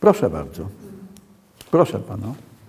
Proszę bardzo. Proszę pana.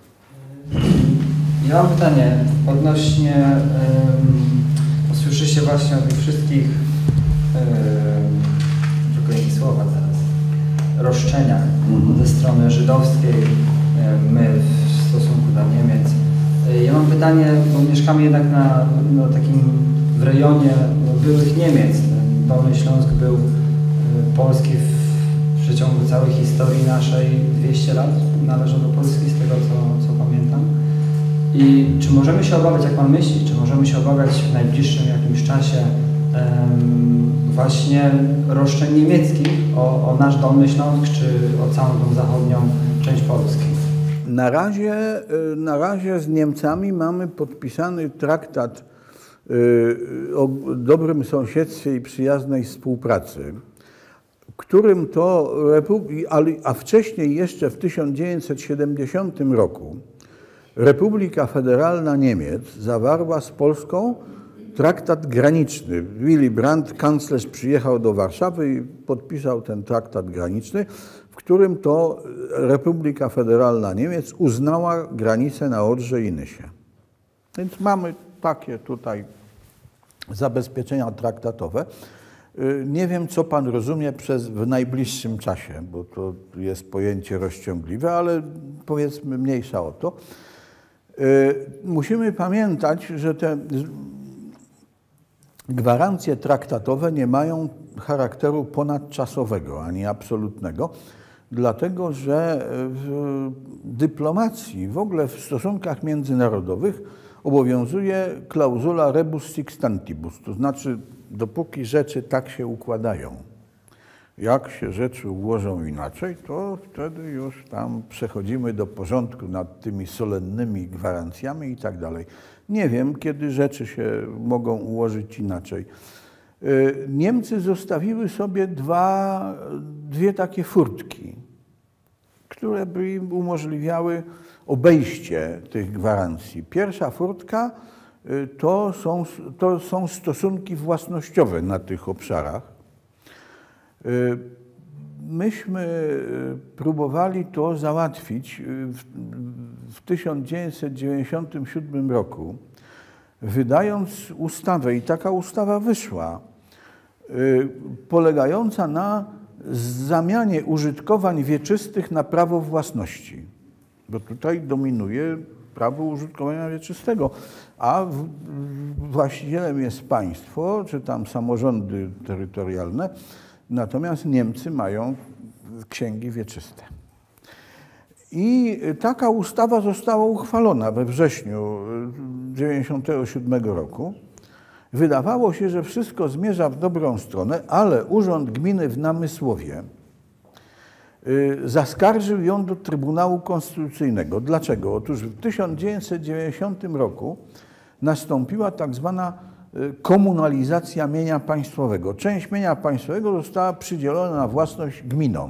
Ja mam pytanie odnośnie, usłyszycie właśnie o tych wszystkich, brakuje mi słowa teraz, roszczeniach ze strony żydowskiej, my w stosunku do Niemiec. Ja mam pytanie, bo mieszkamy jednak na takim w rejonie byłych Niemiec. Dolny Śląsk był polski w przeciągu całej historii naszej 200 lat należał do Polski, z tego co pamiętam. I czy możemy się obawiać, jak pan myśli, czy możemy się obawiać w najbliższym jakimś czasie właśnie roszczeń niemieckich o nasz Dolny Śląsk, czy o całą tą zachodnią część Polski? Na razie z Niemcami mamy podpisany traktat o dobrym sąsiedztwie i przyjaznej współpracy, którym to a wcześniej jeszcze w 1970 roku Republika Federalna Niemiec zawarła z Polską traktat graniczny. Willy Brandt, kanclerz, przyjechał do Warszawy i podpisał ten traktat graniczny, w którym to Republika Federalna Niemiec uznała granicę na Odrze i Nysie. Więc mamy takie tutaj zabezpieczenia traktatowe. Nie wiem, co pan rozumie przez w najbliższym czasie, bo to jest pojęcie rozciągliwe, ale powiedzmy mniejsza o to. Musimy pamiętać, że te gwarancje traktatowe nie mają charakteru ponadczasowego ani absolutnego, dlatego że w dyplomacji, w ogóle w stosunkach międzynarodowych obowiązuje klauzula rebus sic stantibus, to znaczy dopóki rzeczy tak się układają. Jak się rzeczy ułożą inaczej, to wtedy już tam przechodzimy do porządku nad tymi solennymi gwarancjami i tak dalej. Nie wiem, kiedy rzeczy się mogą ułożyć inaczej. Niemcy zostawiły sobie dwie takie furtki, które by im umożliwiały obejście tych gwarancji. Pierwsza furtka to są stosunki własnościowe na tych obszarach. Myśmy próbowali to załatwić w 1997 roku, wydając ustawę, i taka ustawa wyszła, polegająca na zamianie użytkowań wieczystych na prawo własności. Bo tutaj dominuje prawo użytkowania wieczystego, a właścicielem jest państwo, czy tam samorządy terytorialne, natomiast Niemcy mają księgi wieczyste. I taka ustawa została uchwalona we wrześniu 1997 roku. Wydawało się, że wszystko zmierza w dobrą stronę, ale Urząd Gminy w Namysłowie zaskarżył ją do Trybunału Konstytucyjnego. Dlaczego? Otóż w 1990 roku nastąpiła tak zwana komunalizacja mienia państwowego. Część mienia państwowego została przydzielona na własność gminom,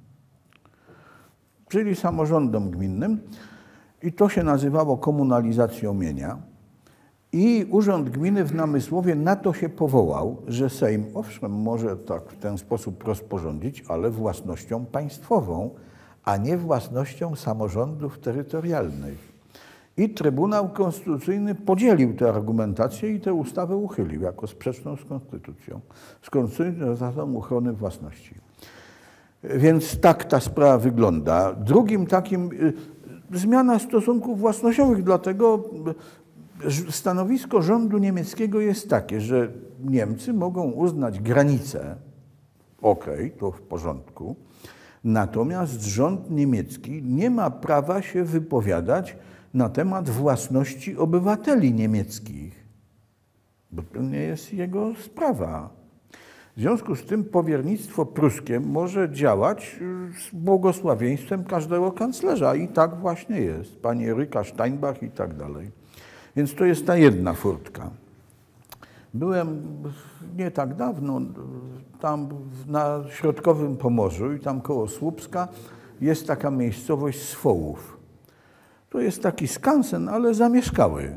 czyli samorządom gminnym, i to się nazywało komunalizacją mienia. I Urząd Gminy w Namysłowie na to się powołał, że Sejm, owszem, może tak w ten sposób rozporządzić, ale własnością państwową, a nie własnością samorządów terytorialnych. I Trybunał Konstytucyjny podzielił tę argumentację i tę ustawę uchylił jako sprzeczną z konstytucją, z konstytucyjną zasadą ochrony własności. Więc tak ta sprawa wygląda. Drugim takim zmiana stosunków własnościowych, dlatego stanowisko rządu niemieckiego jest takie, że Niemcy mogą uznać granicę, okej, to w porządku, natomiast rząd niemiecki nie ma prawa się wypowiadać na temat własności obywateli niemieckich, bo to nie jest jego sprawa. W związku z tym powiernictwo pruskie może działać z błogosławieństwem każdego kanclerza i tak właśnie jest. Pani Eryka Steinbach i tak dalej. Więc to jest ta jedna furtka. Byłem nie tak dawno tam na środkowym Pomorzu i tam koło Słupska jest taka miejscowość Swołów. To jest taki skansen, ale zamieszkały.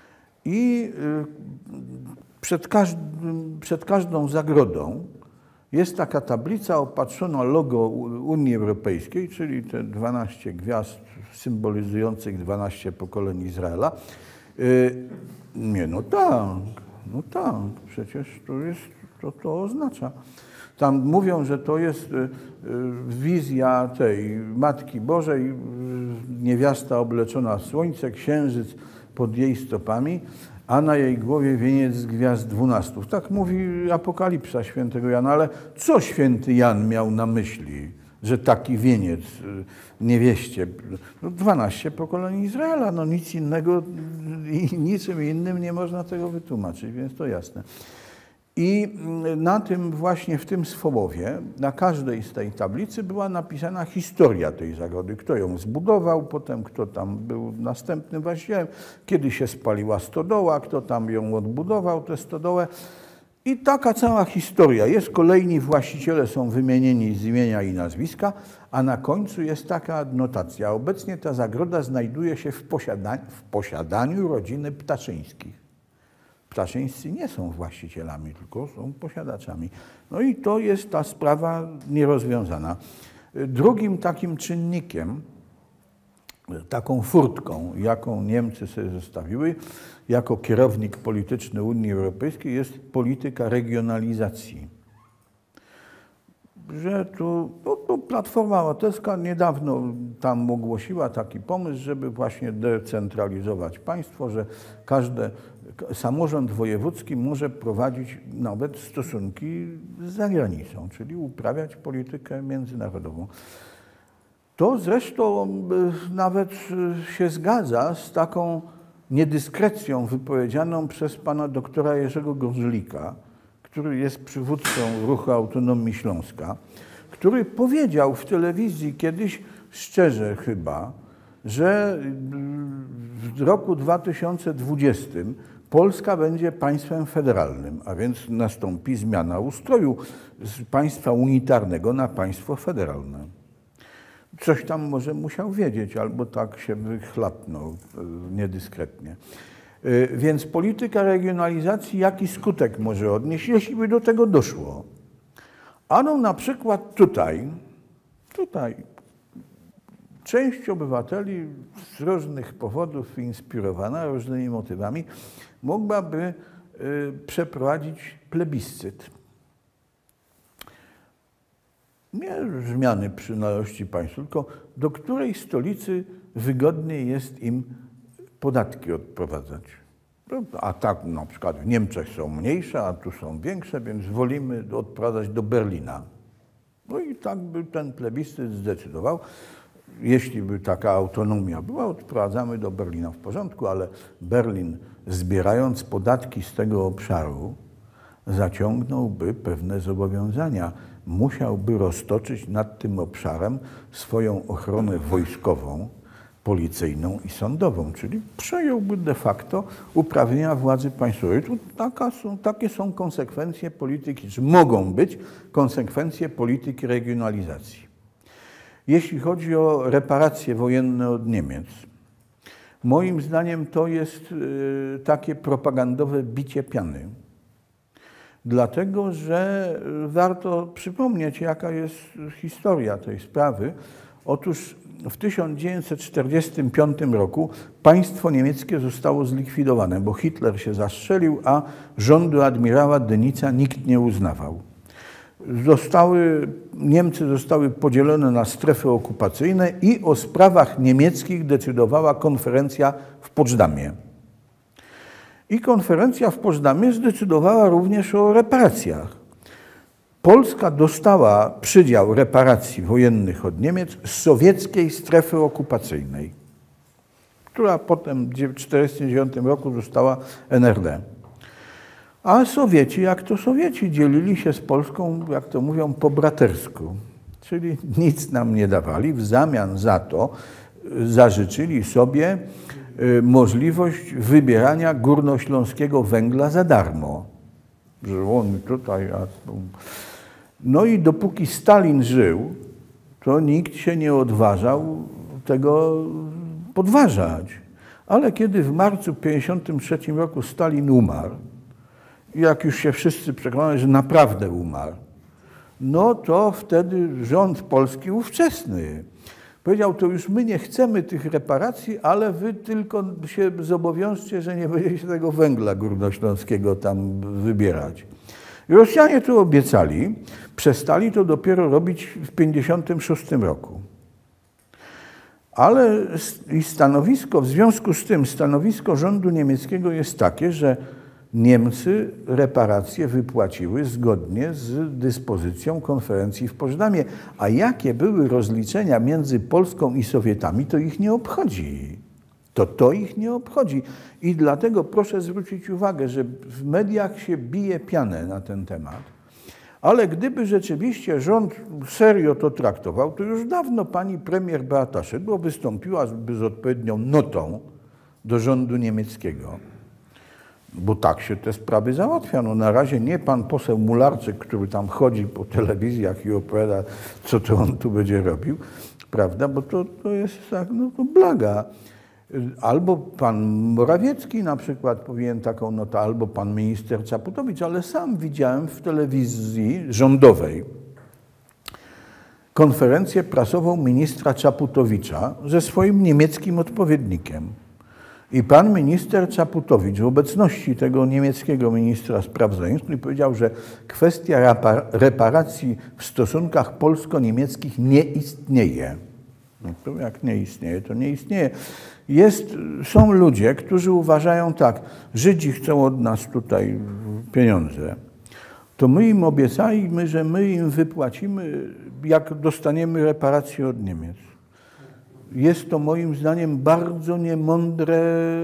I przed każdą zagrodą jest taka tablica opatrzona logo Unii Europejskiej, czyli te 12 gwiazd symbolizujących 12 pokoleń Izraela. Nie, no tak, przecież to oznacza. Tam mówią, że to jest wizja tej Matki Bożej, niewiasta obleczona w słońce, księżyc pod jej stopami, a na jej głowie wieniec z gwiazd 12. Tak mówi Apokalipsa świętego Jana, ale co święty Jan miał na myśli, że taki wieniec niewieście? No 12 pokoleń Izraela, no nic innego i niczym innym nie można tego wytłumaczyć, więc to jasne. I na tym właśnie, w tym słowie, na każdej z tej tablicy była napisana historia tej zagrody. Kto ją zbudował, potem kto tam był następnym właścicielem, kiedy się spaliła stodoła, kto tam ją odbudował, tę stodołę. I taka cała historia. Jest, kolejni właściciele są wymienieni z imienia i nazwiska, a na końcu jest taka adnotacja. Obecnie ta zagroda znajduje się w posiadaniu rodziny Ptaszyńskich. Ptaszyńscy nie są właścicielami, tylko są posiadaczami. No i to jest ta sprawa nierozwiązana. Drugim takim czynnikiem, taką furtką, jaką Niemcy sobie zostawiły jako kierownik polityczny Unii Europejskiej, jest polityka regionalizacji. Że tu Platforma Obywatelska niedawno tam ogłosiła taki pomysł, żeby właśnie decentralizować państwo, że każdy samorząd wojewódzki może prowadzić nawet stosunki z zagranicą, czyli uprawiać politykę międzynarodową. To zresztą nawet się zgadza z taką niedyskrecją wypowiedzianą przez pana doktora Jerzego Gorzelika, który jest przywódcą Ruchu Autonomii Śląska, który powiedział w telewizji kiedyś, szczerze chyba, że w roku 2020 Polska będzie państwem federalnym, a więc nastąpi zmiana ustroju z państwa unitarnego na państwo federalne. Coś tam może musiał wiedzieć, albo tak się wychlapnął niedyskretnie. Więc polityka regionalizacji jaki skutek może odnieść, jeśli by do tego doszło? Ano na przykład tutaj część obywateli z różnych powodów inspirowana różnymi motywami mogłaby przeprowadzić plebiscyt. Nie zmiany przynależności państwu, tylko do której stolicy wygodniej jest im podatki odprowadzać. A tak na przykład w Niemczech są mniejsze, a tu są większe, więc wolimy odprowadzać do Berlina. No i tak by ten plebiscyt zdecydował. Jeśli by taka autonomia była, odprowadzamy do Berlina, w porządku, ale Berlin, zbierając podatki z tego obszaru, zaciągnąłby pewne zobowiązania. Musiałby roztoczyć nad tym obszarem swoją ochronę wojskową, policyjną i sądową, czyli przejąłby de facto uprawnienia władzy państwowej. Tu takie są konsekwencje polityki, czy mogą być konsekwencje polityki regionalizacji. Jeśli chodzi o reparacje wojenne od Niemiec, moim zdaniem to jest takie propagandowe bicie piany. Dlatego, że warto przypomnieć, jaka jest historia tej sprawy. Otóż w 1945 roku państwo niemieckie zostało zlikwidowane, bo Hitler się zastrzelił, a rządu admirała Dönitza nikt nie uznawał. Niemcy zostały podzielone na strefy okupacyjne i o sprawach niemieckich decydowała konferencja w Poczdamie. I konferencja w Poczdamie zdecydowała również o reparacjach. Polska dostała przydział reparacji wojennych od Niemiec z sowieckiej strefy okupacyjnej, która potem w 1949 roku została NRD. A Sowieci, jak to Sowieci, dzielili się z Polską, jak to mówią, po bratersku. Czyli nic nam nie dawali, w zamian za to zażyczyli sobie możliwość wybierania górnośląskiego węgla za darmo. Że on tutaj... No i dopóki Stalin żył, to nikt się nie odważał tego podważać. Ale kiedy w marcu 1953 roku Stalin umarł, jak już się wszyscy przekonali, że naprawdę umarł, no to wtedy rząd polski ówczesny powiedział, to już my nie chcemy tych reparacji, ale wy tylko się zobowiążcie, że nie będziecie tego węgla górnośląskiego tam wybierać. I Rosjanie to obiecali, przestali to dopiero robić w 1956 roku. Ale stanowisko, w związku z tym stanowisko rządu niemieckiego jest takie, że Niemcy reparacje wypłaciły zgodnie z dyspozycją konferencji w Potsdamie. A jakie były rozliczenia między Polską i Sowietami, to ich nie obchodzi. To ich nie obchodzi. I dlatego proszę zwrócić uwagę, że w mediach się bije pianę na ten temat. Ale gdyby rzeczywiście rząd serio to traktował, to już dawno pani premier Beata Szydło wystąpiłaby z odpowiednią notą do rządu niemieckiego. Bo tak się te sprawy załatwia. No na razie nie pan poseł Mularczyk, który tam chodzi po telewizjach i opowiada, co to on tu będzie robił, prawda? Bo to jest tak, no to blaga. Albo pan Morawiecki na przykład powinien taką notę, albo pan minister Czaputowicz, ale sam widziałem w telewizji rządowej konferencję prasową ministra Czaputowicza ze swoim niemieckim odpowiednikiem. I pan minister Czaputowicz w obecności tego niemieckiego ministra spraw zagranicznych powiedział, że kwestia reparacji w stosunkach polsko-niemieckich nie istnieje. No to jak nie istnieje, to nie istnieje. Są ludzie, którzy uważają tak, Żydzi chcą od nas tutaj pieniądze, to my im obiecajmy, że my im wypłacimy, jak dostaniemy reparacje od Niemiec. Jest to moim zdaniem bardzo niemądre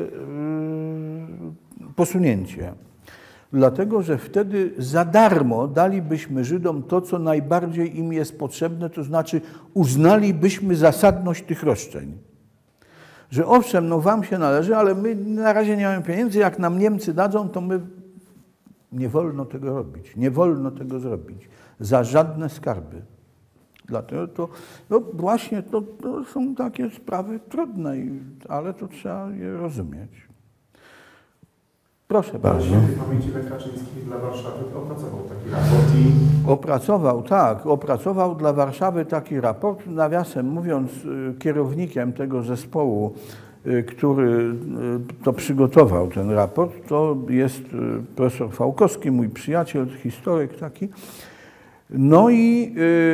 posunięcie. Dlatego, że wtedy za darmo dalibyśmy Żydom to, co najbardziej im jest potrzebne, to znaczy uznalibyśmy zasadność tych roszczeń. Że owszem, no wam się należy, ale my na razie nie mamy pieniędzy, jak nam Niemcy dadzą, to my nie wolno tego robić, nie wolno tego zrobić. Za żadne skarby. Dlatego to, no właśnie to są takie sprawy trudne, ale to trzeba je rozumieć. Proszę bardzo. Świętej pamięci Lech Kaczyński dla Warszawy opracował taki raport i... Opracował dla Warszawy taki raport. Nawiasem mówiąc, kierownikiem tego zespołu, który to przygotował, ten raport, to jest profesor Fałkowski, mój przyjaciel, historyk taki. No i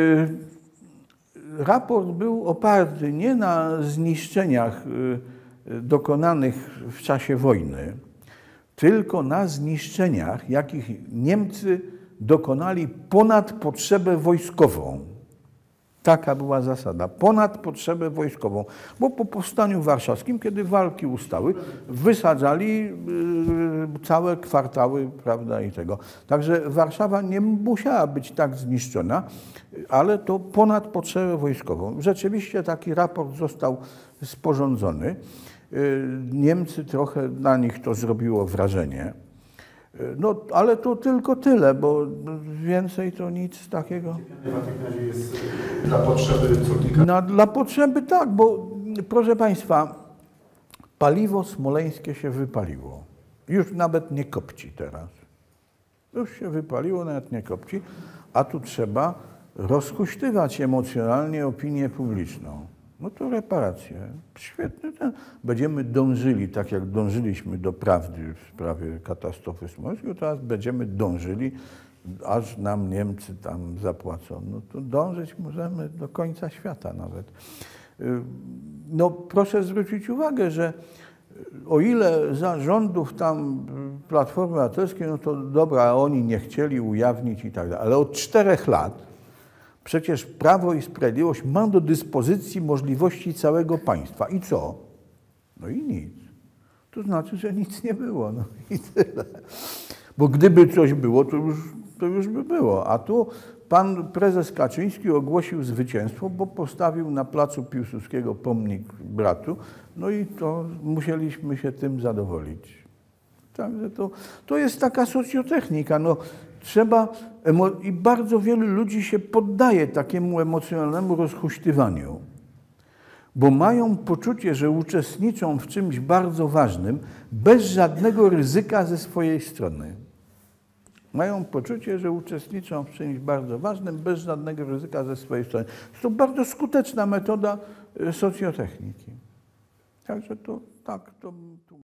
raport był oparty nie na zniszczeniach dokonanych w czasie wojny, tylko na zniszczeniach, jakich Niemcy dokonali ponad potrzebę wojskową. Taka była zasada, ponad potrzebę wojskową. Bo po powstaniu warszawskim, kiedy walki ustały, wysadzali całe kwartały, prawda, i tego. Także Warszawa nie musiała być tak zniszczona, ale to ponad potrzebę wojskową. Rzeczywiście taki raport został sporządzony. Niemcy trochę na nich to zrobiło wrażenie. No, ale to tylko tyle, bo więcej to nic takiego. Jest dla potrzeby cudnika? Dla potrzeby tak, bo proszę Państwa, paliwo smoleńskie się wypaliło. Już nawet nie kopci teraz. Już się wypaliło, nawet nie kopci, a tu trzeba rozhuśtywać emocjonalnie opinię publiczną. No to reparacje. Świetny ten. Będziemy dążyli, tak jak dążyliśmy do prawdy w sprawie katastrofy smoleńskiej, teraz będziemy dążyli, aż nam Niemcy tam zapłacą. No to dążyć możemy do końca świata nawet. No proszę zwrócić uwagę, że o ile za rządów tam Platformy Obywatelskiej, no to dobra, oni nie chcieli ujawnić i tak dalej, ale od 4 lat przecież Prawo i Sprawiedliwość ma do dyspozycji możliwości całego państwa. I co? No i nic. To znaczy, że nic nie było. No i tyle. Bo gdyby coś było, to już by było. A tu pan prezes Kaczyński ogłosił zwycięstwo, bo postawił na placu Piłsudskiego pomnik bratu. No i to musieliśmy się tym zadowolić. Także to jest taka socjotechnika. No, trzeba, i bardzo wielu ludzi się poddaje takiemu emocjonalnemu rozhuśtywaniu, bo mają poczucie, że uczestniczą w czymś bardzo ważnym, bez żadnego ryzyka ze swojej strony. Mają poczucie, że uczestniczą w czymś bardzo ważnym, bez żadnego ryzyka ze swojej strony. Jest to bardzo skuteczna metoda socjotechniki. Także to tak, to